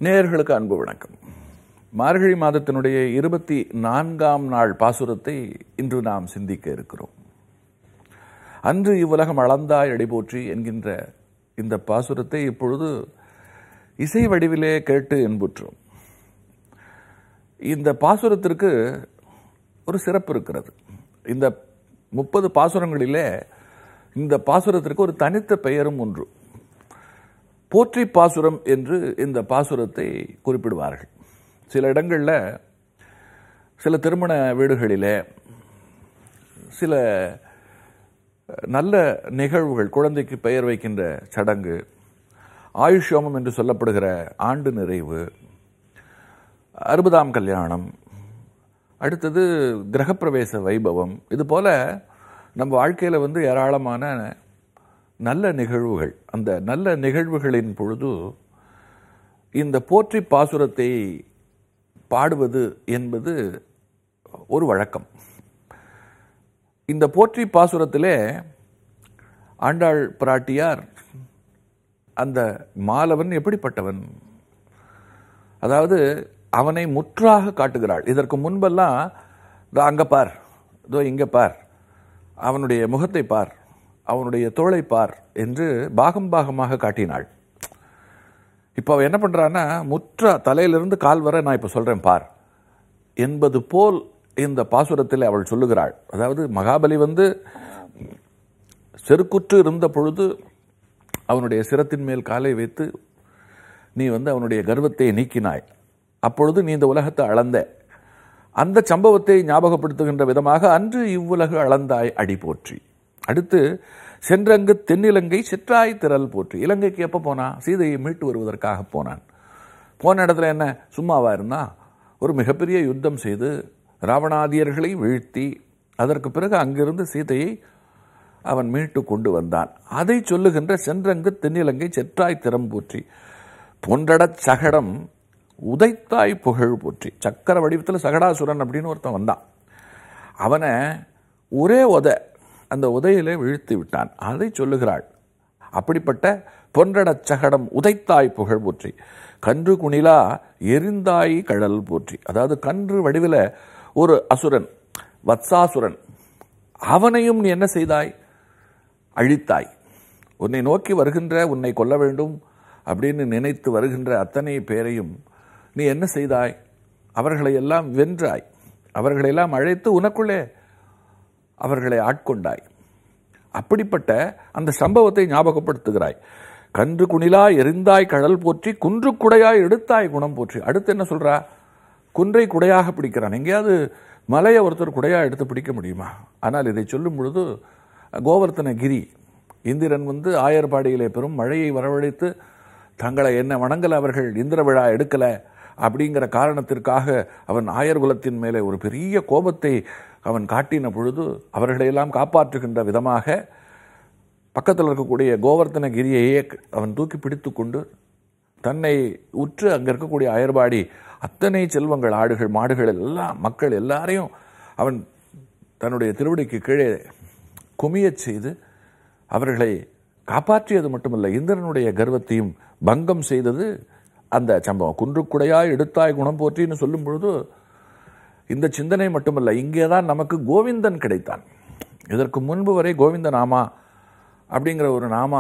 நேயர்களுக்கு அன்பு வணக்கம். மார்கழி மாதத்தினுடைய 24ஆம் நாள் பாசுரத்தை இன்று நாம் சிந்திக்க இருக்கிறோம். அன்று இவ்வுலகம் அளந்தாய் அடிபோற்றி என்கின்ற இந்த பாசுரத்தை இப்பொழுது இசை வடிவிலே கேட்டு என்புற்றோம். இந்த பாசுரத்திற்கு ஒரு சிறப்பு இருக்கிறது. இந்த 30 பாசுரங்களிலே இந்த பாசுரத்திற்கு ஒரு தனித்த பெயரும் ஒன்று. போற்றி பாசுரம் என்று இந்த பாசுரத்தை குறிப்பிடுவார்கள். சில இடங்களில் சில திருமண வீடுகளிலே சில நல்ல நிகழ்வுகள், குழந்தைக்கு பெயர் வைக்கின்ற சடங்கு, ஆயுஷ்யோமம் என்று சொல்லப்படுகிற ஆண்டு நிறைவு, 60ஆம் கல்யாணம், அடுத்தது கிரகப்பிரவேச வைபவம், இது போல நம்ம வாழ்க்கையில் ஏராளமான நல்ல நிகழ்வுகள். அந்த நல்ல நிகழ்வுகளின் பொழுது இந்த போற்றி பாசுரத்தை பாடுவது என்பது ஒரு வழக்கம். இந்த போற்றி பாசுரத்திலே ஆண்டாள் பிராட்டியார் அந்த மாலவன் எப்படிப்பட்டவன், அதாவது அவனை முற்றாக காட்டுகிறாள். இதற்கு முன்பெல்லாம் அங்க பார், இதோ இங்க பார், அவனுடைய முகத்தை பார், அவனுடைய தோளை பார் என்று பாகம் பாகமாக காட்டினாள். இப்போ அவன் என்ன பண்றான்னா, முற்ற தலையிலிருந்து கால் வரை நான் இப்போ சொல்றேன் பார் என்பது போல் இந்த பாசுரத்தில் அவள் சொல்லுகிறாள். அதாவது மகாபலி செருக்குற்று இருந்த பொழுது அவனுடைய சிரத்தின் மேல் காலை வைத்து நீ அவனுடைய கர்வத்தை நீக்கினாய். அப்பொழுது நீ இந்த உலகத்தை அளந்த அந்த சம்பவத்தை ஞாபகப்படுத்துகின்ற விதமாக அன்று இவ்வுலகு அளந்தாய் அடி போற்றி. அடுத்து சென்றங்கு தென்னிலங்கை சிற்றாய் திரள் போற்றி. இலங்கைக்கு எப்போ போனான்? சீதையை மீட்டு வருவதற்காக போனான். போன இடத்துல என்ன சும்மாவா இருந்தா? ஒரு மிகப்பெரிய யுத்தம் செய்து ராவணாதியர்களை வீழ்த்தி அதற்கு பிறகு அங்கிருந்து சீதையை அவன் மீட்டு கொண்டு வந்தான். அதை சொல்லுகின்ற சென்றங்கு தென்னிலங்கை செற்றாய் திறம் போற்றி, பொன்றடச் சகடம் உதைத்தாய் புகழ் போற்றி. சக்கர வடிவத்தில் சகடாசுரன் அப்படின்னு ஒருத்தன் வந்தான். அவனை ஒரே அந்த உதையிலே வீழ்த்தி விட்டான். அதை சொல்லுகிறாள். அப்படிப்பட்ட பொன்றடச் சகடம் உதைத்தாய் புகழ் போற்றி, கன்று குணிலா எரிந்தாய் கழல் போற்றி. அதாவது கன்று வடிவில் ஒரு அசுரன், வத்சாசுரன், அவனையும் நீ என்ன செய்தாய்? அழித்தாய். உன்னை நோக்கி வருகின்ற, உன்னை கொல்ல வேண்டும் அப்படின்னு நினைத்து வருகின்ற அத்தனை பேரையும் நீ என்ன செய்தாய்? அவர்களை எல்லாம் வென்றாய். அவர்களெல்லாம் அழைத்து உனக்குள்ளே அவர்களை ஆட்கொண்டாய். அப்படிப்பட்ட அந்த சம்பவத்தை ஞாபகப்படுத்துகிறாய். கன்று குணிலா எரிந்தாய் கழல் போற்றி, குன்று குடையாய் எடுத்தாய் குணம் போற்றி. அடுத்து என்ன சொல்றா? குன்றை குடையாக பிடிக்கிறான். எங்கேயாவது மலையை ஒருத்தர் குடையா எடுத்து பிடிக்க முடியுமா? ஆனால் இதை சொல்லும் பொழுது கோவர்த்தனகிரி இந்திரன் ஆயர்பாடியிலே பெரும் மழையை வரவழைத்து தங்களை என்ன வணங்கல, அவர்கள் இந்திர விழா எடுக்கல அப்படிங்கிற காரணத்திற்காக அவன் ஆயர் குலத்தின் மேலே ஒரு பெரிய கோபத்தை அவன் காட்டின பொழுது அவர்களையெல்லாம் காப்பாற்றுகின்ற விதமாக பக்கத்தில் இருக்கக்கூடிய கோவர்த்தனகிரியையே அவன் தூக்கி பிடித்து கொண்டு தன்னை உற்று அங்கே இருக்கக்கூடிய அயர்பாடி அத்தனை செல்வங்கள், ஆடுகள், மாடுகள் எல்லாம், மக்கள் எல்லாரையும் அவன் தன்னுடைய திருவடிக்கு கீழே குமியச் செய்து அவர்களை காப்பாற்றியது மட்டுமல்ல, இந்திரனுடைய கர்வத்தையும் பங்கம் செய்தது அந்த சம்பவம். குன்றுக்குடையாய் எடுத்தாய் குணம் போற்றின்னு சொல்லும் பொழுது இந்த சிந்தனை மட்டுமல்ல, இங்கேதான் நமக்கு கோவிந்தன் கிடைத்தான். இதற்கு முன்பு வரை கோவிந்த நாமா அப்படிங்கிற ஒரு நாமா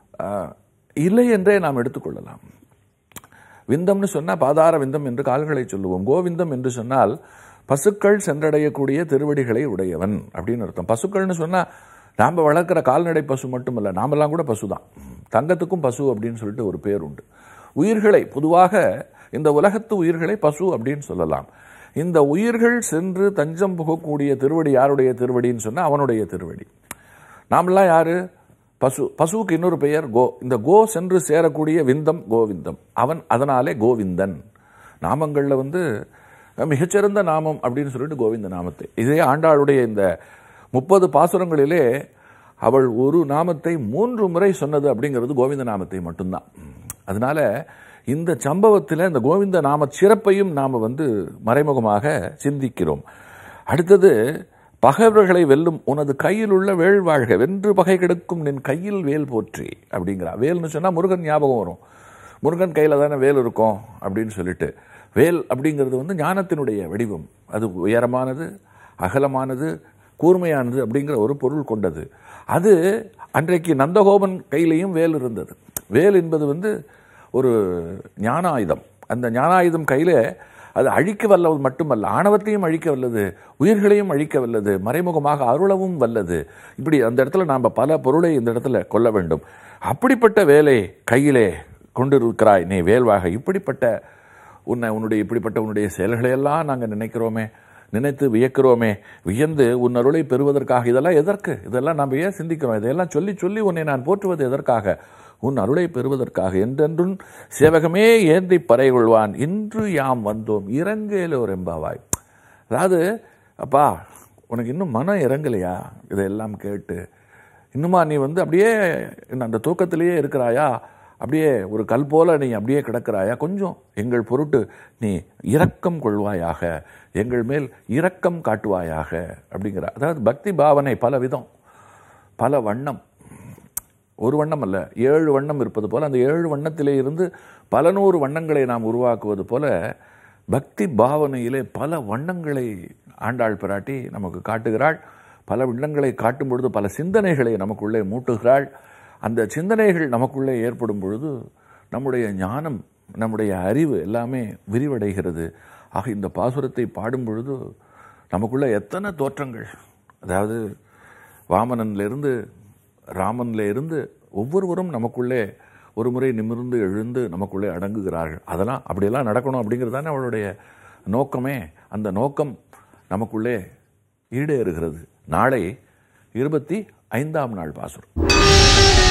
இல்லை என்றே நாம் எடுத்துக்கொள்ளலாம். விந்தம்னு சொன்னால் பாதார விந்தம் என்று கால்களை சொல்லுவோம். கோவிந்தம் என்று சொன்னால் பசுக்கள் சென்றடையக்கூடிய திருவடிகளை உடையவன் அப்படின்னு அர்த்தம். பசுக்கள்னு சொன்னால் நாம் வளர்க்குற கால்நடை பசு மட்டுமல்ல, நாமெல்லாம் கூட பசு தான். தங்கத்துக்கும் பசு அப்படின்னு சொல்லிட்டு ஒரு பேர் உண்டு. உயிர்களை பொதுவாக இந்த உலகத்து உயிர்களை பசு அப்படின்னு சொல்லலாம். இந்த உயிர்கள் சென்று தஞ்சம் புகக்கூடிய திருவடி யாருடைய திருவடின்னு சொன்னால் அவனுடைய திருவடி. நாமெல்லாம் யாரு? பசு. பசுவுக்கு இன்னொரு பெயர் கோ. இந்த கோ சென்று சேரக்கூடிய விந்தம் கோவிந்தம். அவன் அதனாலே கோவிந்தன். நாமங்களில் மிகச்சிறந்த நாமம் அப்படின்னு சொல்லிட்டு கோவிந்த நாமத்தை. இதே ஆண்டாளுடைய இந்த 30 பாசுரங்களிலே அவள் ஒரு நாமத்தை 3 முறை சொன்னது அப்படிங்கிறது கோவிந்த நாமத்தை மட்டும்தான். அதனால இந்த சம்பவத்தில் இந்த கோவிந்த நாம சிறப்பையும் நாம் மறைமுகமாக சிந்திக்கிறோம். அடுத்தது பகைவர்களை வெல்லும் உனது கையில் உள்ள வேல் வாழ்க, வென்று பகை கெடுக்கும் நின் கையில் வேல் போற்றி அப்படிங்கிறா. வேல்னு சொன்னால் முருகன் ஞாபகம் வரும். முருகன் கையில் தானே வேல் இருக்கும் அப்படின்னு சொல்லிட்டு, வேல் அப்படிங்கிறது வந்து ஞானத்தினுடைய வடிவம். அது உயரமானது, அகலமானது, கூர்மையானது அப்படிங்கிற ஒரு பொருள் கொண்டது. அது அன்றைக்கு நந்தகோபன் கையிலையும் வேல் இருந்தது. வேல் என்பது வந்து ஒரு ஞான ஆயுதம். அந்த ஞான ஆயுதம் கையில் அது அழிக்க வல்லது மட்டுமல்ல, ஆணவத்தையும் அழிக்க வல்லது, உயிர்களையும் அழிக்க வல்லது, மறைமுகமாக அருளவும் வல்லது. இப்படி அந்த இடத்துல நாம் பல பொருளை இந்த இடத்துல கொள்ள வேண்டும். அப்படிப்பட்ட வேலை கையிலே கொண்டிருக்கிறாய் நீ வேல்வாக. இப்படிப்பட்ட உன்னுடைய செயல்களையெல்லாம் நாங்கள் நினைத்து வியக்கிறோமே, வியந்து உன் அருளை பெறுவதற்காக. இதெல்லாம் எதற்கு? இதெல்லாம் நாம் ஏன் சிந்திக்கிறோம்? இதையெல்லாம் சொல்லி சொல்லி உன்னை நான் போற்றுவது எதற்காக? உன் அருளை பெறுவதற்காக. என்றென்றும் சேவகமே ஏந்தி பறை கொள்வான், இன்று யாம் வந்தோம் இறங்கேலோர் எம்பாவாய். அதாவது, அப்பா உனக்கு இன்னும் மனம் இறங்கலையா? இதையெல்லாம் கேட்டு இன்னுமா நீ வந்து அப்படியே அந்த தூக்கத்திலேயே இருக்கிறாயா? அப்படியே ஒரு கல் போல நீ அப்படியே கிடக்கிறாயா? கொஞ்சம் எங்கள் பொருட்டு நீ இரக்கம் கொள்வாயாக, எங்கள் மேல் இரக்கம் காட்டுவாயாக அப்படிங்கிற. அதாவது பக்தி பாவனை பல விதம், பல வண்ணம். ஒரு வண்ணம் அல்ல, 7 வண்ணம் இருப்பது போல, அந்த 7 வண்ணத்திலே இருந்து பல 100 வண்ணங்களை நாம் உருவாக்குவது போல பக்தி பாவனையிலே பல வண்ணங்களை ஆண்டாள் பிராட்டி நமக்கு காட்டுகிறாள். பல வண்ணங்களை காட்டும் பொழுது பல சிந்தனைகளை நமக்குள்ளே மூட்டுகிறாள். அந்த சிந்தனைகள் நமக்குள்ளே ஏற்படும் பொழுது நம்முடைய ஞானம், நம்முடைய அறிவு எல்லாமே விரிவடைகிறது. ஆக இந்த பாசுரத்தை பாடும் பொழுது நமக்குள்ளே எத்தனை தோற்றங்கள், அதாவது வாமனன்லேருந்து ராமன்லேருந்து ஒவ்வொருவரும் நமக்குள்ளே ஒரு முறை நிமிர்ந்து எழுந்து நமக்குள்ளே அடங்குகிறார்கள். அதெல்லாம் அப்படியெல்லாம் நடக்கணும் அப்படிங்கிறது தானே அவளுடைய நோக்கமே. அந்த நோக்கம் நமக்குள்ளே ஈடேறுகிறது. நாளை 25ஆம் நாள் பாசுரம்.